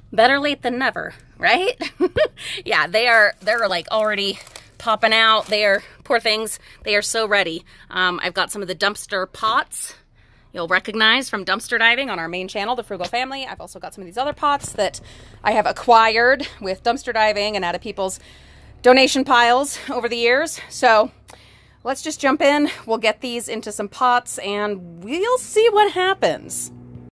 Better late than never, right? Yeah, they're like already popping out. They are, poor things, they are so ready. I've got some of the dumpster pots you'll recognize from dumpster diving on our main channel, the Frugal Family. I've also got some of these other pots that I have acquired with dumpster diving and out of people's donation piles over the years. So let's just jump in. We'll get these into some pots and we'll see what happens.